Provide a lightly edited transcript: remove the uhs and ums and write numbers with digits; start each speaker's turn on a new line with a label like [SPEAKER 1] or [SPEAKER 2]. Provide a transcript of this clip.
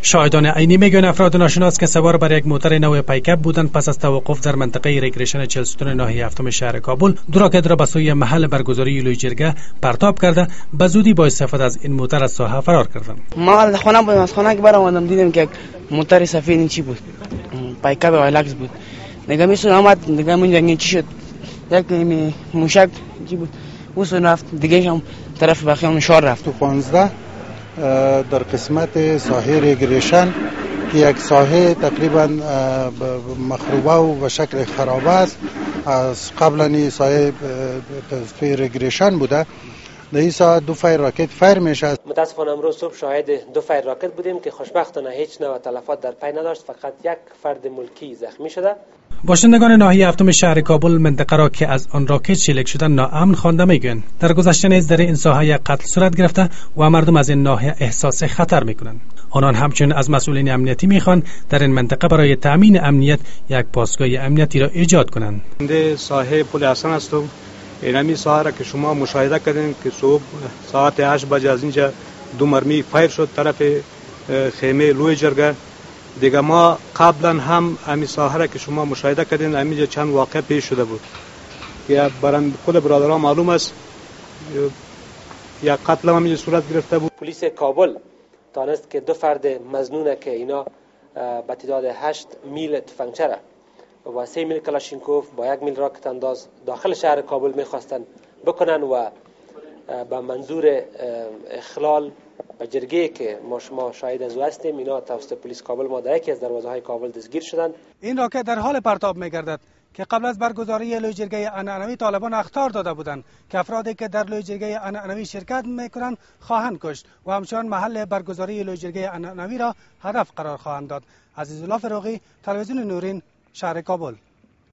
[SPEAKER 1] شاهدان عینی میگن افراد ناشناس که سوار بر یک موتر نو پیکاپ بودند پس از توقف در منطقه ریکریشن 40 ستون ناحیه هفتم شهر کابل دو راکت را به سوی محل برگزاری لوی جرگه پرتاب کرده به زودی با استفاده از این موتر از ساحه فرار کردند.
[SPEAKER 2] ما از خانه بودم، از خانه که برآمدم دیدم که موتر سفید چی بود، پیکاپ وایلکس بود. نگاه میسون آمد، نگاه من چی شد، یک موشک چی بود وسون رفت دیگه هم طرف بخیام شار رفت.
[SPEAKER 3] تو 15 در قسمت ساحه ریکریشن که یک ساحه تقریبا مخروبه و به شکل خرابه است، از قبلا این ساحه ریکریشن بوده. در این ساعت دو فایر راکت فایر میشه.
[SPEAKER 4] متاسفانه امروز صبح شاهد دو فایر راکت بودیم که خوشبختانه هیچ نوع تلفات در پی نداشت، فقط یک فرد ملکی زخمی شده.
[SPEAKER 1] باشندگان ناحیه هفتم شهر کابل منطقه را که از آن راکت شلیک شدن ناامن خوانده میگویند. در گذشته نیز در این ساحه قتل صورت گرفته و مردم از این ناحیه احساس خطر میکنند. آنان همچنین از مسئولین امنیتی میخوان در این منطقه برای تامین امنیت یک پاسگاه امنیتی را ایجاد کنند.
[SPEAKER 5] در ساحه پل حسن هستم. اینمی ساحه را که شما مشاهده کردین که صبح ساعت 8 بجه از اینجا دو مرمی فایر شد طرف خیمه لوی جرگه. دیگه ما قبلا هم امی ساحه را که شما مشاهده کردین همینجا چند واقع پیش شده بود که برای خود برادران معلوم است یک قتل هم همینجا صورت گرفته بود.
[SPEAKER 4] پلیس کابل دانست که دو فرد مظنونه که اینا به تعداد 8 میل تفنگچه و 3 میل کلاشینکوف با 1 میل راکت انداز داخل شهر کابل میخواستن بکنن و به منظور اخلال به جرگه که ما شاهد از او هستیم اینا توسط پلیس کابل ما در یکی از دروازه‌های کابل دستگیر شدند.
[SPEAKER 1] این راکت در حال پرتاب می‌گردد که قبل از برگزاری لوی جرگه عنعنوی طالبان اخطار داده بودند که افرادی که در لوی جرگه عنعنوی شرکت می‌کنند خواهند کشت و همچنان محل برگزاری لوی جرگه عنعنوی را هدف قرار خواهند داد. عزیزالله فروغی، تلویزیون نورین، شهر کابل.